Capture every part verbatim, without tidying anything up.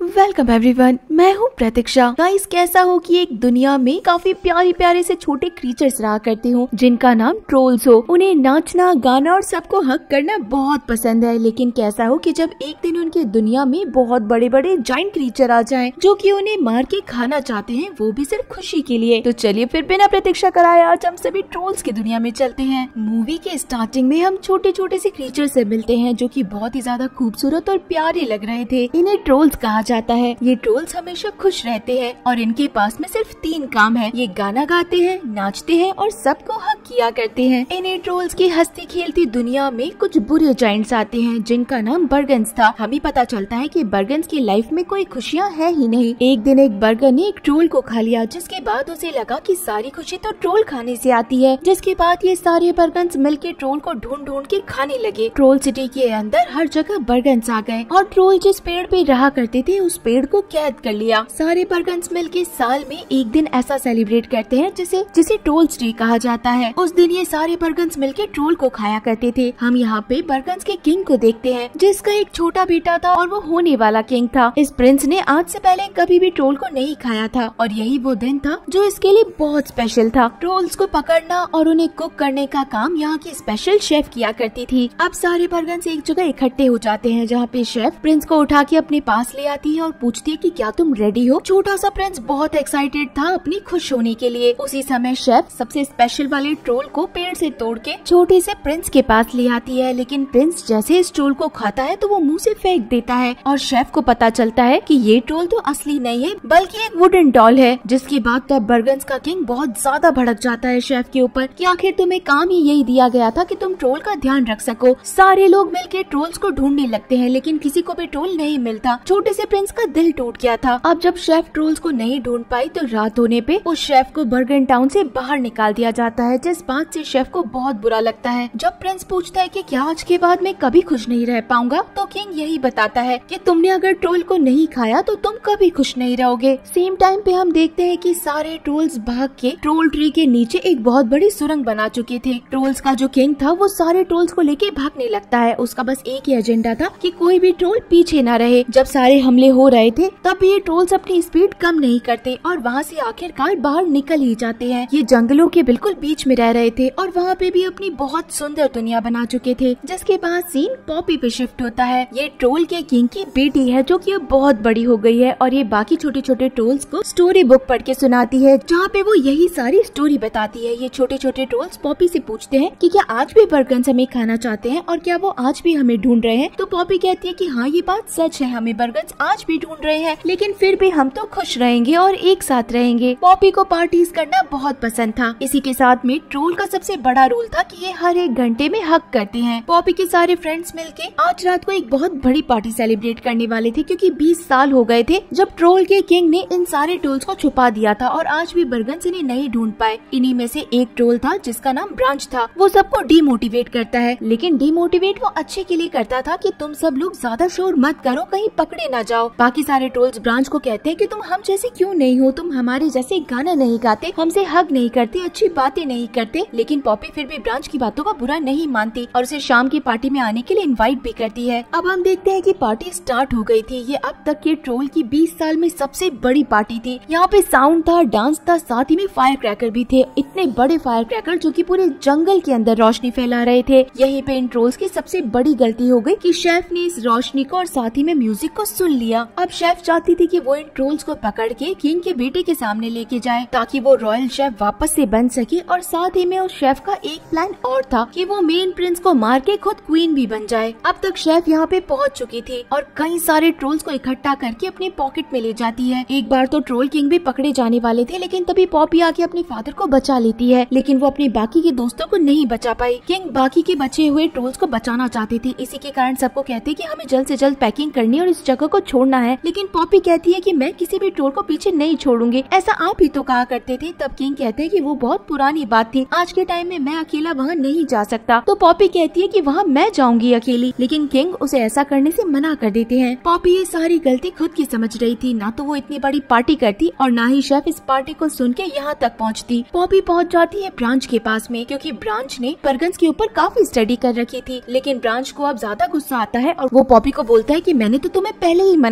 Welcome everyone, मैं हूँ प्रतीक्षा। Guys, कैसा हो कि एक दुनिया में काफी प्यारे प्यारे से छोटे क्रीचर्स रहा करते हो जिनका नाम ट्रोल्स हो। उन्हें नाचना, गाना और सबको हक करना बहुत पसंद है। लेकिन कैसा हो कि जब एक दिन उनकी दुनिया में बहुत बड़े बड़े जाइंट क्रीचर आ जाएं, जो कि उन्हें मार के खाना चाहते हैं, वो भी सिर्फ खुशी के लिए। तो चलिए फिर बिना प्रतीक्षा कराए आज हम सभी ट्रोल्स की दुनिया में चलते हैं। मूवी के स्टार्टिंग में हम छोटे छोटे से क्रीचर से मिलते हैं जो कि बहुत ही ज्यादा खूबसूरत और प्यारे लग रहे थे। इन्हें ट्रोल्स कहा जाता है। ये ट्रोल्स हमेशा खुश रहते हैं और इनके पास में सिर्फ तीन काम है। ये गाना गाते हैं, नाचते हैं और सबको हक किया करते हैं। इन्हें ट्रोल्स की हंसती खेलती दुनिया में कुछ बुरे जाइंट्स आते हैं जिनका नाम बर्गन्स था। हमें पता चलता है कि बर्गन्स की लाइफ में कोई खुशियाँ है ही नहीं। एक दिन एक बर्गर ने एक ट्रोल को खा लिया, जिसके बाद उसे लगा कि सारी खुशी तो ट्रोल खाने से आती है। जिसके बाद ये सारे बर्गन्स मिलके ट्रोल को ढूंढ ढूंढ के खाने लगे। ट्रोल सिटी के अंदर हर जगह बर्गन्स आ गए और ट्रोल जिस पेड़ पे रहा करते थे उस पेड़ को कैद कर लिया। सारे बर्गन्स मिलके साल में एक दिन ऐसा सेलिब्रेट करते हैं जिसे जिसे ट्रोल्स डे कहा जाता है। उस दिन ये सारे बर्गन्स मिलके ट्रोल को खाया करते थे। हम यहाँ पे बर्गन्स के किंग को देखते हैं, जिसका एक छोटा बेटा था और वो होने वाला किंग था। इस प्रिंस ने आज से पहले कभी भी ट्रोल को नहीं खाया था और यही वो दिन था जो इसके लिए बहुत स्पेशल था। ट्रोल्स को पकड़ना और उन्हें कुक करने का काम यहाँ की स्पेशल शेफ किया करती थी। अब सारे बर्गन्स एक जगह इकट्ठे हो जाते हैं, जहाँ पे शेफ प्रिंस को उठा के अपने पास ले आती है और पूछती है कि क्या तुम रेडी हो। छोटा सा प्रिंस बहुत एक्साइटेड था अपनी खुश होने के लिए। उसी समय शेफ सबसे स्पेशल वाले ट्रोल को पेड़ से तोड़ के छोटे से प्रिंस के पास ले आती है। लेकिन प्रिंस जैसे इस ट्रोल को खाता है तो वो मुंह से फेंक देता है और शेफ को पता चलता है कि ये ट्रोल तो असली नहीं है बल्कि एक वुडन डॉल है। जिसके बाद तब बर्गन्स का किंग बहुत ज्यादा भड़क जाता है शेफ के ऊपर कि आखिर तुम्हें काम ही यही दिया गया था कि तुम ट्रोल का ध्यान रख सको। सारे लोग मिलकर ट्रोल्स को ढूंढने लगते हैं लेकिन किसी को भी ट्रोल नहीं मिलता। छोटे से प्रिंस का दिल टूट गया था। अब जब शेफ ट्रोल्स को नहीं ढूंढ पाई तो रात होने पे उस शेफ को बर्गन टाउन से बाहर निकाल दिया जाता है, जिस बात से शेफ को बहुत बुरा लगता है। जब प्रिंस पूछता है कि क्या आज के बाद मैं कभी खुश नहीं रह पाऊंगा, तो किंग यही बताता है कि तुमने अगर ट्रोल को नहीं खाया तो तुम कभी खुश नहीं रहोगे। सेम टाइम पे हम देखते हैं कि सारे ट्रोल्स भाग के ट्रोल ट्री के नीचे एक बहुत बड़ी सुरंग बना चुके थे। ट्रोल्स का जो किंग था वो सारे ट्रोल्स को लेके भागने लगता है। उसका बस एक ही एजेंडा था कि कोई भी ट्रोल पीछे न रहे। जब सारे हमले हो रहे थे तब ये ट्रोल्स अपनी स्पीड कम नहीं करते और वहाँ से आखिरकार बाहर निकल ही जाते हैं। ये जंगलों के बिल्कुल बीच में रह रहे थे और वहाँ पे भी अपनी बहुत सुंदर दुनिया बना चुके थे। जिसके बाद सीन पॉपी पे शिफ्ट होता है। ये ट्रोल के किंग की बेटी है जो कि अब बहुत बड़ी हो गई है और ये बाकी छोटे छोटे ट्रोल्स को स्टोरी बुक पढ़ के सुनाती है, जहाँ पे वो यही सारी स्टोरी बताती है। ये छोटे छोटे ट्रोल्स पॉपी से पूछते हैं कि क्या आज भी बर्गन्स हमें खाना चाहते हैं और क्या वो आज भी हमें ढूंढ रहे हैं। तो पॉपी कहती है कि हाँ, ये बात सच है, हमें बर्गन्स आज भी ढूंढ रहे हैं, लेकिन फिर भी हम तो खुश रहेंगे और एक साथ रहेंगे। पॉपी को पार्टीज करना बहुत पसंद था। इसी के साथ में ट्रोल का सबसे बड़ा रूल था कि ये हर एक घंटे में हक करते हैं। पॉपी के सारे फ्रेंड्स मिलके आज रात को एक बहुत बड़ी पार्टी सेलिब्रेट करने वाले थे, क्योंकि बीस साल हो गए थे जब ट्रोल के किंग ने इन सारे ट्रोल्स को छुपा दिया था और आज भी बर्गन्स इन्हें नहीं ढूंढ पाए। इन्हीं में से एक ट्रोल था जिसका नाम ब्रांच था। वो सबको डीमोटिवेट करता है, लेकिन डीमोटिवेट वो अच्छे के लिए करता था कि तुम सब लोग ज्यादा शोर मत करो, कहीं पकड़े ना जाओ। बाकी सारे ट्रोल्स ब्रांच को कहते हैं कि तुम हम जैसे क्यों नहीं हो, तुम हमारे जैसे गाना नहीं गाते, हमसे हग नहीं करते, अच्छी बातें नहीं करते। लेकिन पॉपी फिर भी ब्रांच की बातों का बुरा नहीं मानती और उसे शाम की पार्टी में आने के लिए इनवाइट भी करती है। अब हम देखते हैं कि पार्टी स्टार्ट हो गई थी। ये अब तक के ट्रोल की बीस साल में सबसे बड़ी पार्टी थी। यहाँ पे साउंड था, डांस था, साथ ही में फायर क्रैकर भी थे। इतने बड़े फायर क्रैकर जो कि पूरे जंगल के अंदर रोशनी फैला रहे थे। यहीं पे इन ट्रोल्स की सबसे बड़ी गलती हो गई कि शेफ ने इस रोशनी को और साथ ही में म्यूजिक को सुन लिया। अब शेफ चाहती थी कि वो इन ट्रोल्स को पकड़ के किंग के बेटे के सामने लेके जाए ताकि वो रॉयल शेफ वापस से बन सके। और साथ ही में उस शेफ का एक प्लान और था कि वो मेन प्रिंस को मार के खुद क्वीन भी बन जाए। अब तक शेफ यहाँ पे पहुँच चुकी थी और कई सारे ट्रोल्स को इकट्ठा करके अपने पॉकेट में ले जाती है। एक बार तो ट्रोल किंग भी पकड़े जाने वाले थे, लेकिन तभी पॉपी आके अपने फादर को बचा लेती है, लेकिन वो अपने बाकी के दोस्तों को नहीं बचा पाई। किंग बाकी के बचे हुए ट्रोल्स को बचाना चाहते थे। इसी के कारण सबको कहते कि हमें जल्द से जल्द पैकिंग करनी और इस जगह को छोड़ना है। लेकिन पॉपी कहती है कि मैं किसी भी ट्रोल को पीछे नहीं छोड़ूंगी, ऐसा आप ही तो कहा करते थे। तब किंग कहते हैं कि वो बहुत पुरानी बात थी, आज के टाइम में मैं अकेला वहाँ नहीं जा सकता। तो पॉपी कहती है कि वहाँ मैं जाऊंगी अकेली, लेकिन किंग उसे ऐसा करने से मना कर देते हैं। पॉपी ये सारी गलती खुद की समझ रही थी, ना तो वो इतनी बड़ी पार्टी करती और ना ही शेफ इस पार्टी को सुन के यहाँ तक पहुँचती। पॉपी पहुँच जाती है ब्रांच के पास में, क्योंकि ब्रांच ने बर्गन्स के ऊपर काफी स्टडी कर रखी थी। लेकिन ब्रांच को अब ज्यादा गुस्सा आता है और वो पॉपी को बोलता है कि मैंने तो तुम्हें पहले ही मना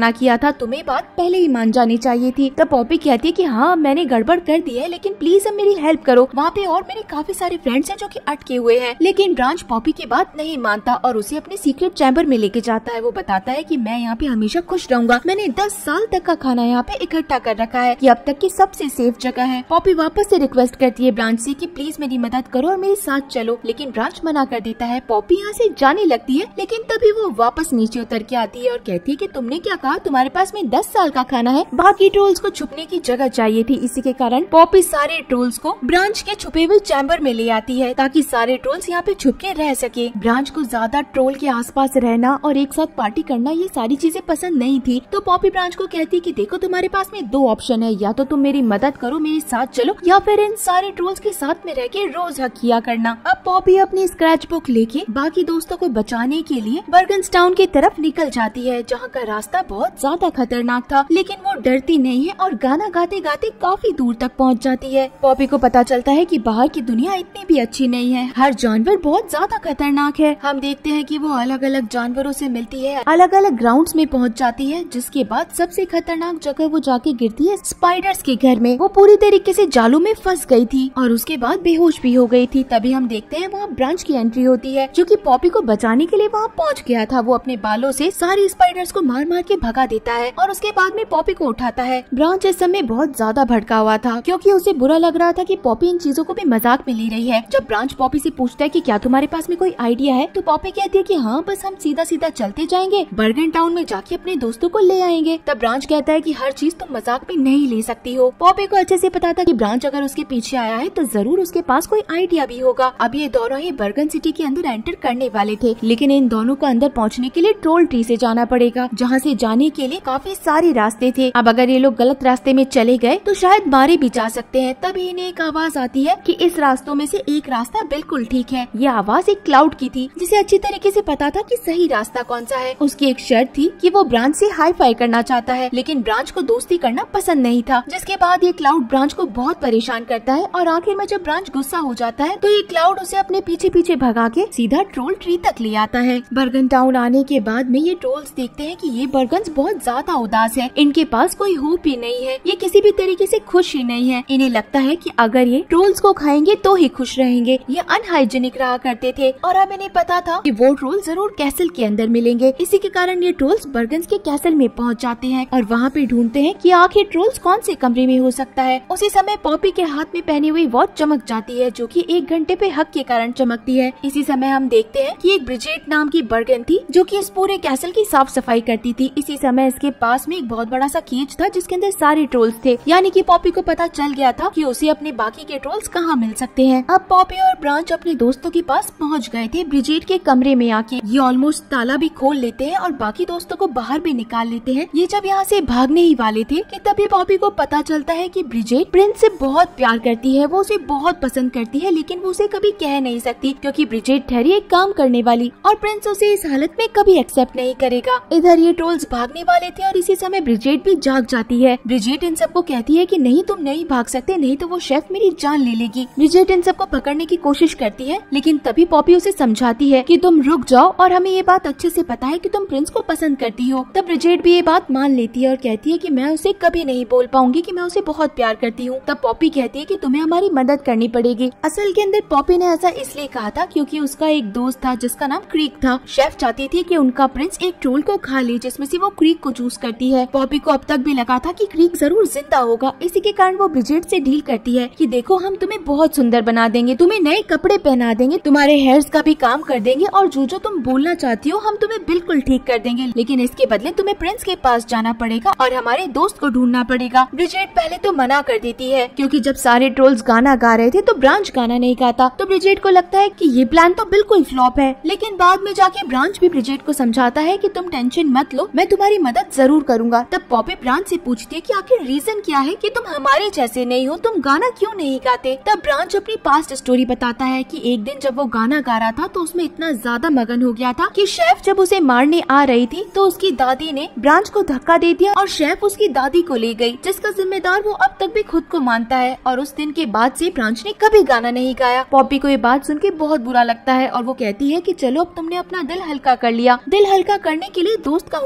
मना किया था, तुम्हें बात पहले ही मान जानी चाहिए थी। तब पॉपी कहती है कि हाँ मैंने गड़बड़ कर दी है, लेकिन प्लीज अब मेरी हेल्प करो, वहाँ पे और मेरे काफी सारे फ्रेंड्स हैं जो कि अटके हुए हैं। लेकिन ब्रांच पॉपी की बात नहीं मानता और उसे अपने सीक्रेट चैम्बर में लेके जाता है। वो बताता है कि मैं यहाँ पे हमेशा खुश रहूंगा, मैंने दस साल तक का खाना यहाँ पे इकट्ठा कर रखा है, ये अब तक की सबसे सेफ जगह है। पॉपी वापस से रिक्वेस्ट करती है ब्रांच से कि प्लीज मेरी मदद करो और मेरे साथ चलो, लेकिन ब्रांच मना कर देता है। पॉपी यहाँ से जाने लगती है, लेकिन तभी वो वापस नीचे उतर के आती है और कहती है कि तुमने क्या कहा, तुम्हारे पास में दस साल का खाना है, बाकी ट्रोल्स को छुपने की जगह चाहिए थी। इसी के कारण पॉपी सारे ट्रोल्स को ब्रांच के छुपे हुए चैम्बर में ले आती है ताकि सारे ट्रोल्स यहाँ पे छुप के रह सके। ब्रांच को ज्यादा ट्रोल के आसपास रहना और एक साथ पार्टी करना ये सारी चीजें पसंद नहीं थी, तो पॉपी ब्रांच को कहती है कि देखो तुम्हारे पास में दो ऑप्शन है, या तो तुम मेरी मदद करो, मेरे साथ चलो, या फिर इन सारे ट्रोल्स के साथ में रह के रोज हक किया करना। अब पॉपी अपनी स्क्रैच बुक लेके बाकी दोस्तों को बचाने के लिए बर्गन्स टाउन की तरफ निकल जाती है, जहाँ का रास्ता बहुत ज्यादा खतरनाक था, लेकिन वो डरती नहीं है और गाना गाते गाते काफी दूर तक पहुँच जाती है। पॉपी को पता चलता है कि बाहर की दुनिया इतनी भी अच्छी नहीं है, हर जानवर बहुत ज्यादा खतरनाक है। हम देखते हैं कि वो अलग अलग जानवरों से मिलती है, अलग अलग ग्राउंड्स में पहुंच जाती है, जिसके बाद सबसे खतरनाक जगह वो जाके गिरती है स्पाइडर्स के घर में। वो पूरी तरीके से जालों में फंस गई थी और उसके बाद बेहोश भी हो गई थी। तभी हम देखते हैं वहाँ ब्रांच की एंट्री होती है, जो कि पॉपी को बचाने के लिए वहाँ पहुँच गया था। वो अपने बालों से सारी स्पाइडर्स को मार मार के भगा देता है और उसके बाद में पॉपी को उठाता है। ब्रांच इस समय बहुत ज्यादा भड़का हुआ था, क्योंकि उसे बुरा लग रहा था कि पॉपी इन चीजों को भी मजाक में ले रही है। जब ब्रांच पॉपी से पूछता है कि क्या तुम्हारे पास में कोई आइडिया है, तो पॉपी कहती है कि हाँ बस हम सीधा सीधा चलते जाएंगे, बर्गन टाउन में जाके अपने दोस्तों को ले आएंगे। तब ब्रांच कहता है कि हर चीज तुम मजाक में नहीं ले सकती हो। पॉपी को अच्छे से पता था कि ब्रांच अगर उसके पीछे आया है तो जरूर उसके पास कोई आइडिया भी होगा। अब ये दोनों ही बर्गन सिटी के अंदर एंटर करने वाले थे, लेकिन इन दोनों को अंदर पहुँचने के लिए ट्रोल ट्री से जाना पड़ेगा, जहाँ से जाने के लिए काफी सारे रास्ते थे। अब अगर ये लोग गलत रास्ते में चले गए तो शायद मारे भी जा सकते हैं। तभी इन्हें एक आवाज आती है कि इस रास्तों में से एक रास्ता बिल्कुल ठीक है। ये आवाज एक क्लाउड की थी, जिसे अच्छी तरीके से पता था कि सही रास्ता कौन सा है। उसकी एक शर्त थी कि वो ब्रांच से हाई फाई करना चाहता है, लेकिन ब्रांच को दोस्ती करना पसंद नहीं था। जिसके बाद ये क्लाउड ब्रांच को बहुत परेशान करता है और आखिर में जब ब्रांच गुस्सा हो जाता है तो ये क्लाउड उसे अपने पीछे पीछे भगा के सीधा ट्रोल ट्री तक ले आता है। बर्गन टाउन आने के बाद में ये ट्रोल्स देखते हैं कि ये बर्गन्स बहुत ज्यादा उदास है, इनके पास कोई होप ही नहीं है, ये किसी भी तरीके से खुश ही नहीं है। इन्हें लगता है कि अगर ये ट्रोल्स को खाएंगे तो ही खुश रहेंगे। ये अनहाइजीनिक रहा करते थे और अब इन्हें पता था कि वो ट्रोल जरूर कैसल के अंदर मिलेंगे। इसी के कारण ये ट्रोल्स बर्गन्स के कैसल में पहुंच जाते हैं और वहाँ पे ढूंढते हैं कि आखिर ट्रोल्स कौन से कमरे में हो सकता है। उसी समय पॉपी के हाथ में पहनी हुई वॉच चमक जाती है, जो कि एक घंटे पे हक के कारण चमकती है। इसी समय हम देखते हैं कि एक ब्रिजेट नाम की बर्गन थी, जो कि इस पूरे कैसल की साफ सफाई करती थी। इसी समय इसके पास में एक बहुत बड़ा सा केज था, जिसके अंदर सारे ट्रोल्स थे, यानी कि पॉपी को पता चल गया था कि उसे अपने बाकी के ट्रोल्स कहाँ मिल सकते हैं। अब पॉपी और ब्रांच अपने दोस्तों के पास पहुँच गए थे। ब्रिजेट के कमरे में आके ये ऑलमोस्ट ताला भी खोल लेते हैं और बाकी दोस्तों को बाहर भी निकाल लेते हैं। ये जब यहाँ से भागने ही वाले थे कि तभी पॉपी को पता चलता है कि ब्रिजेट प्रिंस से बहुत प्यार करती है, वो उसे बहुत पसंद करती है, लेकिन वो उसे कभी कह नहीं सकती, क्योंकि ब्रिजेट ठहरी एक काम करने वाली और प्रिंस उसे इस हालत में कभी एक्सेप्ट नहीं करेगा। इधर ये ट्रोल्स भागने वाले थे और इसी समय ब्रिजेट भी जाग जाती है। ब्रिजेट इन सबको कहती है कि नहीं तुम नहीं भाग सकते, नहीं तो वो शेफ मेरी जान ले लेगी। ब्रिजेट इन सबको पकड़ने की कोशिश करती है, लेकिन तभी पॉपी उसे समझाती है कि तुम रुक जाओ और हमें ये बात अच्छे से पता है कि तुम प्रिंस को पसंद करती हो। तब ब्रिजेट भी ये बात मान लेती है और कहती है कि मैं उसे कभी नहीं बोल पाऊंगी कि मैं उसे बहुत प्यार करती हूँ। तब पॉपी कहती है कि तुम्हें हमारी मदद करनी पड़ेगी। असल के अंदर पॉपी ने ऐसा इसलिए कहा था क्योंकि उसका एक दोस्त था जिसका नाम क्रीक था। शेफ चाहती थी कि उनका प्रिंस एक ट्रोल को खा ले, जिसमें से वो क्रीक को चूज करती है। पॉपी को अब तक भी लगा था कि क्रीक जरूर जिंदा होगा, इसी के कारण वो ब्रिजेट से डील करती है कि देखो हम तुम्हें बहुत सुंदर बना देंगे, तुम्हें नए कपड़े पहना देंगे, तुम्हारे हेयर्स का भी काम कर देंगे और जो जो तुम बोलना चाहती हो हम तुम्हें बिल्कुल ठीक कर देंगे, लेकिन इसके बदले तुम्हें प्रिंस के पास जाना पड़ेगा और हमारे दोस्त को ढूंढना पड़ेगा। ब्रिजेट पहले तो मना कर देती है, क्योंकि जब सारे ट्रोल्स गाना गा रहे थे तो ब्रांच गाना नहीं गाता, तो ब्रिजेट को लगता है कि ये प्लान तो बिल्कुल फ्लॉप है। लेकिन बाद में जाके ब्रांच भी ब्रिजेट को समझाता है कि तुम टेंशन मत लो, मैं तुम्हारी मदद जरूर करूंगा। तब पॉपी ब्रांच से पूछती है कि आखिर रीजन क्या है कि तुम हमारे जैसे नहीं हो, तुम गाना क्यों नहीं गाते। तब ब्रांच अपनी पास्ट स्टोरी बताता है कि एक दिन जब वो गाना गा रहा था तो उसमें इतना ज्यादा मगन हो गया था कि शेफ जब उसे मारने आ रही थी तो उसकी दादी ने ब्रांच को धक्का दे दिया और शेफ उसकी दादी को ले गई, जिसका जिम्मेदार वो अब तक भी खुद को मानता है। और उस दिन के बाद से ब्रांच ने कभी गाना नहीं गाया। पॉपी को ये बात सुन के बहुत बुरा लगता है और वो कहती है कि चलो अब तुमने अपना दिल हल्का कर लिया, दिल हल्का करने के लिए दोस्त का होना बहुत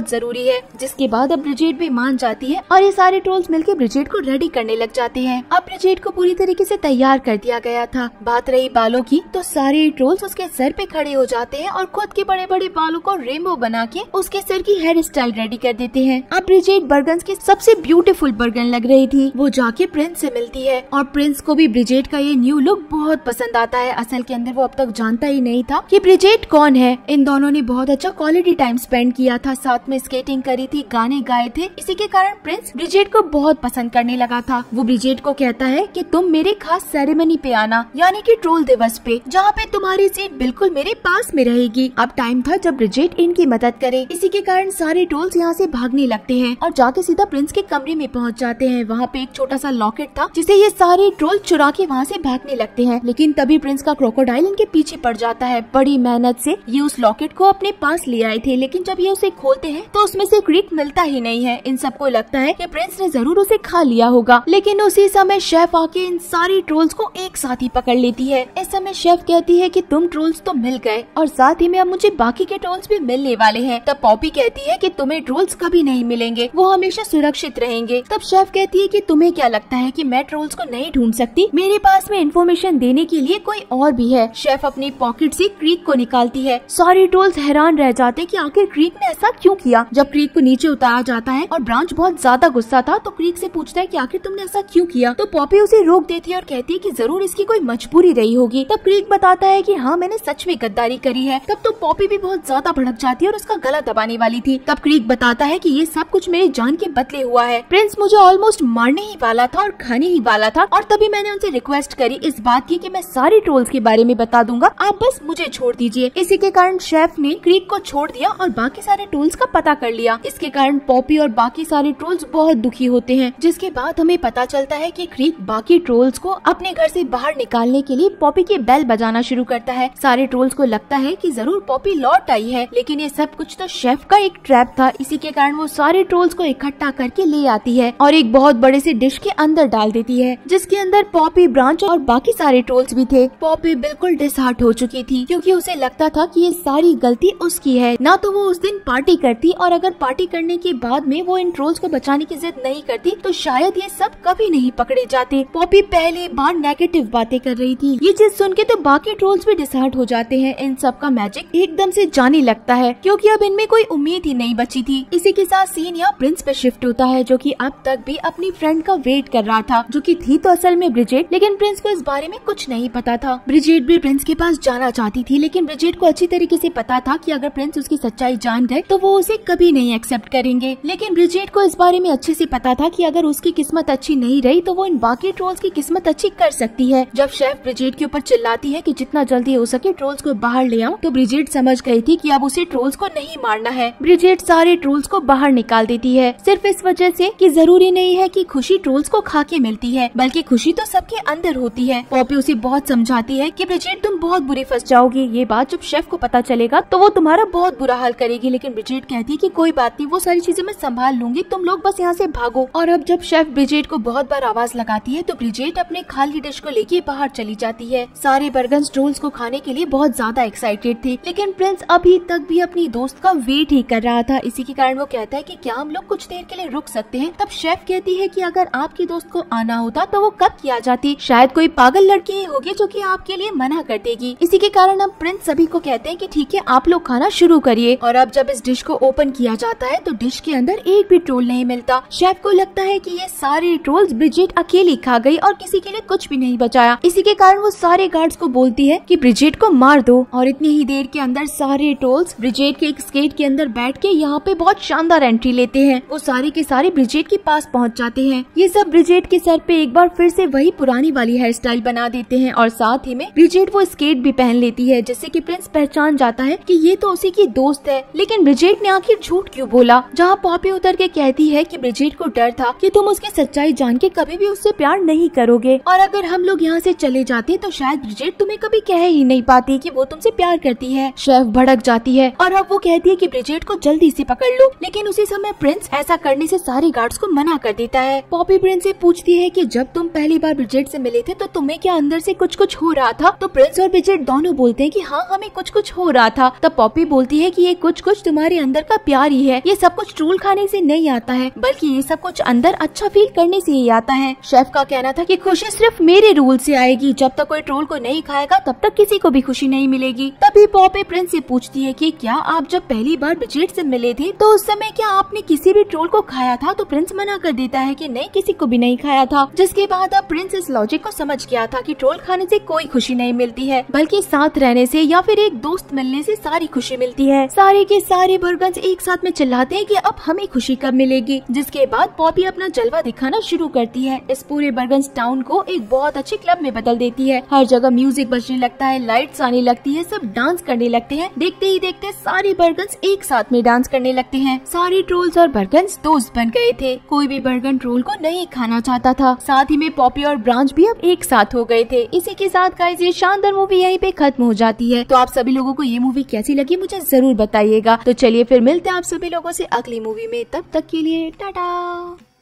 बहुत जरूरी है। जिसके बाद अब ब्रिजेट भी मान जाती है और ये सारे ट्रोल्स मिलकर ब्रिजेट को रेडी करने लग जाते हैं। अब ब्रिजेट को पूरी तरीके से तैयार कर दिया गया था। बात रही बालों की तो सारे ट्रोल्स उसके सर पे खड़े हो जाते हैं और खुद के बड़े बड़े बालों को रेनबो बना के उसके सर की हेयर स्टाइल रेडी कर देते हैं। अब ब्रिजेट बर्गन्स की सबसे ब्यूटीफुल बर्गन लग रही थी। वो जाके प्रिंस से मिलती है और प्रिंस को भी ब्रिजेट का ये न्यू लुक बहुत पसंद आता है। असल के अंदर वो अब तक जानता ही नहीं था कि ब्रिजेट कौन है। इन दोनों ने बहुत अच्छा क्वालिटी टाइम स्पेंड किया था, साथ में स्केटिंग करी थी, गाने गाए थे। इसी के कारण प्रिंस ब्रिजेट को बहुत पसंद करने लगा था। वो ब्रिजेट को कहता है कि तुम मेरे खास सेरेमनी पे आना, यानी कि ट्रोल दिवस पे, जहाँ पे तुम्हारी सीट बिल्कुल मेरे पास में रहेगी। अब टाइम था जब ब्रिजेट इनकी मदद करे। इसी के कारण सारे ट्रोल्स यहाँ से भागने लगते हैं और जाके सीधा प्रिंस के कमरे में पहुँच जाते हैं। वहाँ पे एक छोटा सा लॉकेट था जिसे ये सारे ट्रोल चुरा के वहाँ से भागने लगते हैं, लेकिन तभी प्रिंस का क्रोकोडाइल इनके पीछे पड़ जाता है। बड़ी मेहनत से ये उस लॉकेट को अपने पास ले आए थे, लेकिन जब ये उसे खोलते हैं तो उसमें से क्रीक मिलता ही नहीं है। इन सबको लगता है कि प्रिंस ने जरूर उसे खा लिया होगा, लेकिन उसी समय शेफ आके इन सारी ट्रोल्स को एक साथ ही पकड़ लेती है। इस समय शेफ कहती है कि तुम ट्रोल्स तो मिल गए और साथ ही में अब मुझे बाकी के ट्रोल्स भी मिलने वाले हैं। तब पॉपी कहती है कि तुम्हें ट्रोल्स कभी नहीं मिलेंगे, वो हमेशा सुरक्षित रहेंगे। तब शेफ कहती है कि तुम्हें क्या लगता है कि मैं ट्रोल्स को नहीं ढूंढ सकती? मेरे पास में इन्फॉर्मेशन देने के लिए कोई और भी है। शेफ अपनी पॉकेट से क्रीक को निकालती है। सारे ट्रोल्स हैरान रह जाते कि आखिर क्रीक ने ऐसा क्यों किया। जब क्रीक को नीचे उतारा जाता है और ब्रांच बहुत ज्यादा गुस्सा था तो क्रीक से पूछता है कि आखिर तुमने ऐसा क्यों किया। तो पॉपी उसे रोक देती है और कहती है कि जरूर इसकी कोई मजबूरी रही होगी। तब क्रीक बताता है कि हाँ, मैंने सच में गद्दारी करी है। तब तो पॉपी भी बहुत ज्यादा भड़क जाती है और उसका गला दबाने वाली थी। तब क्रीक बताता है कि ये सब कुछ मेरी जान के बदले हुआ है। प्रिंस मुझे ऑलमोस्ट मारने ही वाला था और खाने ही वाला था, और तभी मैंने उनसे रिक्वेस्ट करी इस बात की कि मैं सारे ट्रोल्स के बारे में बता दूंगा, आप बस मुझे छोड़ दीजिए। इसी के कारण शेफ ने क्रीक को छोड़ दिया और बाकी सारे ट्रोल्स का पता कर लिया। इसके कारण पॉपी और बाकी सारे ट्रोल्स बहुत दुखी होते हैं। जिसके बाद हमें पता चलता है कि क्रीक बाकी ट्रोल्स को अपने घर से बाहर निकालने के लिए पॉपी की बेल बजाना शुरू करता है। सारे ट्रोल्स को लगता है कि जरूर पॉपी लौट आई है, लेकिन ये सब कुछ तो शेफ का एक ट्रैप था। इसी के कारण वो सारे ट्रोल्स को इकट्ठा करके ले आती है और एक बहुत बड़े से डिश के अंदर डाल देती है, जिसके अंदर पॉपी, ब्रांच और बाकी सारे ट्रोल्स भी थे। पॉपी बिल्कुल डिसहार्ट हो चुकी थी क्योंकि उसे लगता था कि ये सारी गलती उसकी है। ना तो वो उस दिन पार्टी करती, और अगर पार्टी करने के बाद में वो इन ट्रोल्स को बचाने की जिद नहीं करती तो शायद ये सब कभी नहीं पकड़े जाते। पॉपी पहली बार नेगेटिव बातें कर रही थी। ये चीज सुन के तो बाकी ट्रोल्स भी डिसहार्ट हो जाते हैं। इन सब का मैजिक एकदम से जाने लगता है क्योंकि अब इनमें कोई उम्मीद ही नहीं बची थी। इसी के साथ सीन यहाँ प्रिंस पे शिफ्ट होता है, जो कि अब तक भी अपनी फ्रेंड का वेट कर रहा था, जो कि थी तो असल में ब्रिजेट, लेकिन प्रिंस को इस बारे में कुछ नहीं पता था। ब्रिजेट भी प्रिंस के पास जाना चाहती थी, लेकिन ब्रिजेट को अच्छी तरीके से पता था कि अगर प्रिंस उसकी सच्चाई जान गए तो वो उसे कभी नहीं एक्सेप्ट करेंगे। लेकिन ब्रिजेट को इस बारे में अच्छे से पता था कि अगर उसकी किस्मत अच्छी नहीं रही तो वो इन बाकी ट्रोल्स की किस्मत अच्छी कर सकती है। जब शेफ ब्रिजेट के ऊपर चिल्लाती है कि जितना जल्दी हो सके ट्रोल्स को बाहर ले आओ, तो ब्रिजेट समझ गई थी कि अब उसे ट्रोल्स को नहीं मारना है। ब्रिजेट सारे ट्रोल्स को बाहर निकाल देती है, सिर्फ इस वजह से कि जरूरी नहीं है कि खुशी ट्रोल्स को खा के मिलती है, बल्कि खुशी तो सबके अंदर होती है। पॉपी उसे बहुत समझाती है कि ब्रिजेट तुम बहुत बुरी फंस जाओगी, ये बात जब शेफ को पता चलेगा तो वो तुम्हारा बहुत बुरा हाल करेगी। लेकिन ब्रिजेट कहती है कि कोई बात नहीं, वो सारी चीजें मैं संभाल लूंगी, तुम लोग बस यहाँ से भागो। और अब जब शेफ ब्रिजेट को बहुत बार आवाज लगाती है तो ब्रिजेट अपने खाली डिश को लेके बाहर चली जाती है। सारे बर्गन्स ट्रोल्स को खाने के लिए बहुत ज्यादा एक्साइटेड थे, लेकिन प्रिंस अभी तक भी अपनी दोस्त का वेट ही कर रहा था। इसी के कारण वो कहता है कि क्या हम लोग कुछ देर के लिए रुक सकते हैं। तब शेफ कहती है कि अगर आपकी दोस्त को आना होता तो वो कब की आ जाती, शायद कोई पागल लड़की ही होगी जो कि आपके लिए मना कर देगी। इसी के कारण अब प्रिंस सभी को कहते हैं कि ठीक है, आप लोग खाना शुरू करिए। और अब जब इस डिश को ओपन किया जाता है तो डिश के अंदर एक भी ट्रोल नहीं मिलता। शेफ को लगता है कि ये सारे ट्रोल्स ब्रिजेट अकेली खा गई और किसी के लिए कुछ भी नहीं बचाया। इसी के कारण वो सारे गार्ड्स को बोलती है कि ब्रिजेट को मार दो, और इतनी ही देर के अंदर सारे ट्रोल्स ब्रिजेट के एक स्केट के अंदर बैठ के यहाँ पे बहुत शानदार एंट्री लेते हैं। वो सारे के सारे ब्रिजेट के पास पहुँच जाते हैं। ये सब ब्रिजेट के सर पे एक बार फिर से वही पुरानी वाली हेयर स्टाइल बना देते हैं, और साथ ही में ब्रिजेट वो स्केट भी पहन लेती है, जिससे कि प्रिंस पहचान जाता है कि ये तो उसी की दोस्त है। लेकिन ब्रिजेट ने आखिर झूठ क्यों बोला? जहाँ पॉपी उतर के कहती है कि ब्रिजेट को डर था कि तुम उसकी सच्चाई जान के कभी भी उससे प्यार नहीं करोगे, और अगर हम लोग यहाँ से चले जाते तो शायद ब्रिजेट तुम्हें कभी कह ही नहीं पाती कि वो तुमसे प्यार करती है। शेफ भड़क जाती है और अब वो कहती है कि ब्रिजेट को जल्दी से पकड़ लो, लेकिन उसी समय प्रिंस ऐसा करने से सारे गार्ड्स को मना कर देता है। पॉपी प्रिंस से पूछती है कि जब तुम पहली बार ब्रिजेट से मिले थे तो तुम्हें क्या अंदर से कुछ कुछ हो रहा था? तो प्रिंस और ब्रिजेट दोनों बोलते हैं कि हाँ, हमें कुछ कुछ हो रहा था। तब पॉपी बोलती है कि ये कुछ कुछ तुम्हारे अंदर का प्यार ही है। ये सब कुछ ट्रोल खाने से नहीं आता है, बल्कि ये सब कुछ अंदर अच्छा फील करने से ही आता है। शेफ का कहना था कि खुशी सिर्फ मेरे रूल से आएगी, जब तक कोई ट्रोल को नहीं खाएगा तब तक किसी को भी खुशी नहीं मिलेगी। तभी पॉपी प्रिंस से पूछती है कि क्या आप जब पहली बार ब्रिजिट से मिले थे तो उस समय क्या आपने किसी भी ट्रोल को खाया था? तो प्रिंस मना कर देता है कि नहीं, किसी को भी नहीं खाया था। जिसके बाद अब प्रिंस इस लॉजिक को समझ गया था कि ट्रोल खाने से कोई खुशी नहीं मिलती है, बल्कि साथ रहने से या फिर एक दोस्त मिलने से सारी खुशी मिलती है। सारे के सारे बर्गन्स एक साथ में चिल्लाते हैं कि अब हमें खुशी कब मिलेगी। जिसके बाद पॉपी अपना जलवा दिखाना शुरू करती है। इस पूरे बर्गन्स टाउन को एक बहुत अच्छे क्लब में बदल देती है। हर जगह म्यूजिक बजने लगता है, लाइट्स आने लगती है, सब डांस करने लगते हैं। देखते ही देखते सारे बर्गन्स एक साथ में डांस करने लगते हैं। सारे ट्रोल्स और बर्गन्स दोस्त बन गए थे। कोई भी बर्गन ट्रोल को नहीं खाना चाहता था। साथ ही में पॉपी और ब्रांच भी अब एक साथ हो गए थे। इसी के साथ गाइस ये शानदार मूवी यहीं पे खत्म हो जाती है। तो आप सभी लोगों को ये मूवी कैसी लगी मुझे जरूर बताइएगा। तो चलिए फिर मिलते हैं आप सभी लोगों से अगली मूवी में, तब तक के लिए टाटा।